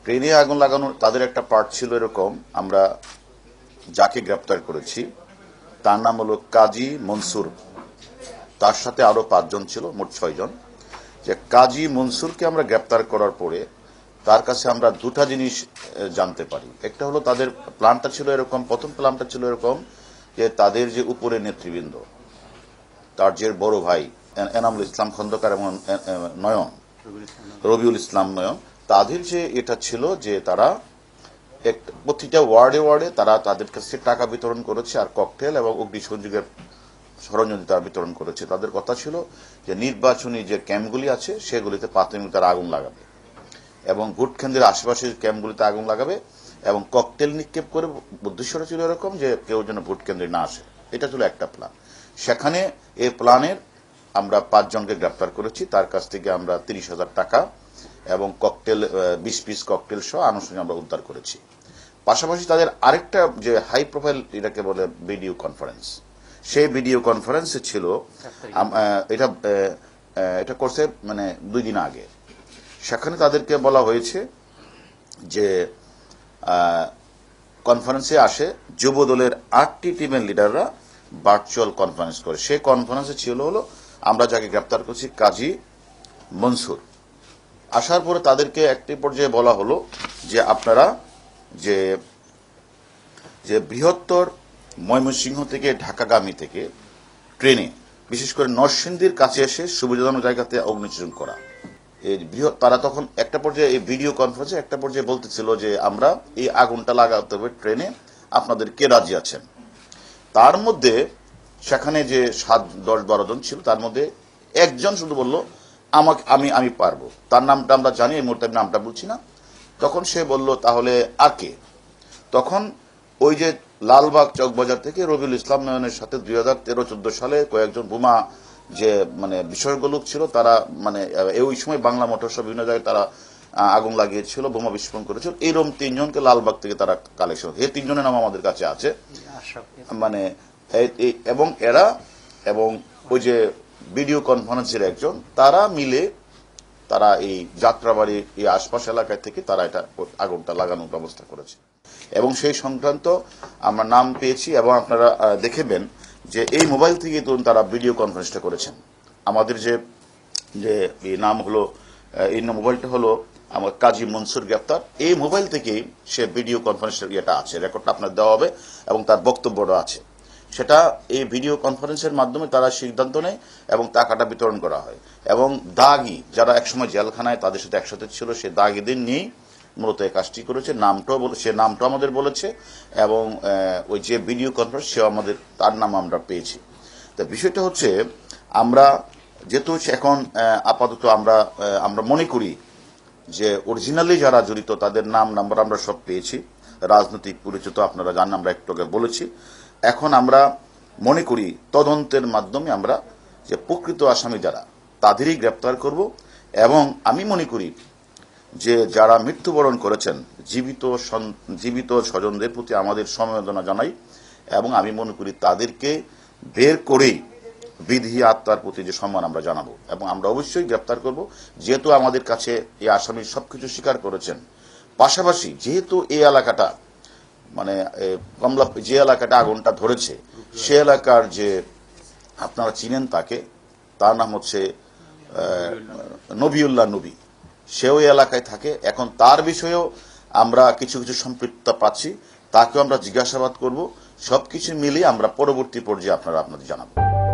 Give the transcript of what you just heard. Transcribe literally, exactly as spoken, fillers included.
ট্রেনে আগুন লাগানোর তাদের একটা পার্ট ছিল এরকম, আমরা যাকে গ্রেপ্তার করেছি তার নাম হলো কাজী মনসুর, তার সাথে আরো পাঁচজন ছিল, মোট ছয়জন। যে কাজী মনসুরকে আমরা গ্রেপ্তার করার পরে তার কাছে আমরা দুটা জিনিস জানতে পারি। একটা হলো তাদের প্ল্যানটা ছিল এরকম, প্রথম প্ল্যানটা ছিল এরকম যে তাদের যে উপরে নেতৃবৃন্দ, তার যে বড় ভাই এনামুল ইসলাম খন্দকার এবং নয়ন রবিউল ইসলাম নয়ন, তাদের যে এটা ছিল যে তারা প্রতিটা ওয়ার্ডে ওয়ার্ডে তারা তাদের কাছে টাকা বিতরণ করেছে আর ককটেল এবং অগ্নিসংযোগের সরঞ্জাম তারা বিতরণ করেছে। তাদের কথা ছিল যে নির্বাচনী যে ক্যাম্পগুলি আছে সেগুলিতে প্রাথমিক তারা আগুন লাগাবে এবং ভোট কেন্দ্রের আশেপাশের ক্যাম্পগুলিতে আগুন লাগাবে এবং ককটেল নিক্ষেপ করে। উদ্দেশ্যটা ছিল এরকম যে কেউ যেন ভোট কেন্দ্রে না আসে, এটা ছিল একটা প্ল্যান। সেখানে এই প্ল্যানের আমরা পাঁচজনকে গ্রেপ্তার করেছি, তার কাছ থেকে আমরা তিরিশ হাজার টাকা এবং ককটেল বিশ পিস ককটেল সহ আনুষ্ঠানিক আমরা উদ্ধার করেছি। পাশাপাশি তাদের আরেকটা যে হাই প্রোফাইল, এটাকে বলে ভিডিও কনফারেন্স, সেই ভিডিও কনফারেন্সে ছিল এটা এটা করছে মানে দুই দিন আগে। সেখানে তাদেরকে বলা হয়েছে যে কনফারেন্সে আসে যুব দলের আটটি টিমের লিডাররা ভার্চুয়াল কনফারেন্স করে। সেই কনফারেন্সে ছিল হলো আমরা যাকে গ্রেপ্তার করছি কাজী মনসুর। আসার পরে তাদেরকে একটি পর্যায়ে বলা হলো যে আপনারা যে যে বৃহত্তর ময়মনসিংহ থেকে ঢাকাগামী থেকে ট্রেনে বিশেষ করে নরসিংদীর কাছে এসে সুবিধাজনক জায়গাতে অগ্নিসংযোগ করা। এই বৃহৎ তারা তখন একটা পর্যায়ে এই ভিডিও কনফারেন্সে একটা পর্যায়ে বলতেছিল যে আমরা এই আগুনটা লাগাতে হবে ট্রেনে, আপনাদের কে রাজি আছেন। তার মধ্যে সেখানে যে সাত দশ বারো জন ছিল তার মধ্যে একজন শুধু বলল আমাকে আমি আমি পারবো, তার নামটা আমরা জানি, এই মুহূর্তে আমি নামটা বলছি না। তখন সে বলল তাহলে আর কে? তখন ওই যে লালবাগ চকবাজার থেকে রবিউল ইসলাম নয়নের সাথে দুই হাজার তেরো চোদ্দ সালে কয়েকজন বোমা যে মানে বিষয়গুলো ছিল, তারা মানে ওই সময় বাংলা মোটর সহ বিভিন্ন জায়গায় তারা আগুন লাগিয়েছিল, বোমা বিস্ফোরণ করেছিল। এইরকম তিনজনকে লালবাগ থেকে তারা কালেকশন, এই তিনজনের নাম আমাদের কাছে আছে মানে এবং এরা এবং ওই যে ভিডিও কনফারেন্সের একজন, তারা মিলে তারা এই যাত্রাবাড়ি এই আশপাশ এলাকায় থেকে তারা এটা আগুনটা লাগানোর ব্যবস্থা করেছে এবং সেই সংক্রান্ত আমরা নাম পেয়েছি এবং আপনারা দেখবেন যে এই মোবাইল থেকে ধরুন তারা ভিডিও কনফারেন্সটা করেছেন। আমাদের যে যে নাম হলো এই মোবাইলটা হলো আমার কাজী মনসুর গ্রেপ্তার, এই মোবাইল থেকেই সে ভিডিও কনফারেন্সের ইয়েটা আছে, রেকর্ডটা আপনার দেওয়া হবে এবং তার বক্তব্যটা আছে। সেটা এই ভিডিও কনফারেন্সের মাধ্যমে তারা সিদ্ধান্ত নেয় এবং টাকাটা বিতরণ করা হয় এবং দাগি যারা একসময় জেলখানায় তাদের সাথে একসাথে ছিল সে দাগিদের নিয়েই মূলত এই কাজটি করেছে। নামটাও সে নামটা আমাদের বলেছে এবং ওই যে ভিডিও কনফারেন্স সে আমাদের তার নাম আমরা পেয়েছি। তো বিষয়টা হচ্ছে আমরা যেহেতু এখন আপাতত আমরা আমরা মনে করি যে অরিজিনালি যারা জড়িত তাদের নাম নাম্বার আমরা সব পেয়েছি, রাজনৈতিক পরিচিত আপনারা জানেন, আমরা একটু আগে বলেছি। এখন আমরা মনে করি তদন্তের মাধ্যমে আমরা যে প্রকৃত আসামি যারা তাদেরই গ্রেপ্তার করব এবং আমি মনে করি যে যারা মৃত্যুবরণ করেছেন জীবিত জীবিত স্বজনদের প্রতি আমাদের সমবেদনা জানাই এবং আমি মনে করি তাদেরকে বের করেই বিধি আত্মার প্রতি যে সম্মান আমরা জানাবো এবং আমরা অবশ্যই গ্রেপ্তার করব, যেহেতু আমাদের কাছে এই আসামি সবকিছু স্বীকার করেছেন। পাশাপাশি যেহেতু এই এলাকাটা মানে কমলা যে এলাকাটা আগুনটা ধরেছে সে এলাকার যে আপনারা চিনেন তাকে, তার নাম হচ্ছে নবিউল্লাহ নবী, সেও এই এলাকায় থাকে। এখন তার বিষয়েও আমরা কিছু কিছু সম্পৃক্ততা পাচ্ছি, তাকেও আমরা জিজ্ঞাসাবাদ করব। সবকিছু মিলিয়ে আমরা পরবর্তী পর্যায়ে আপনারা আপনাদের জানাবো।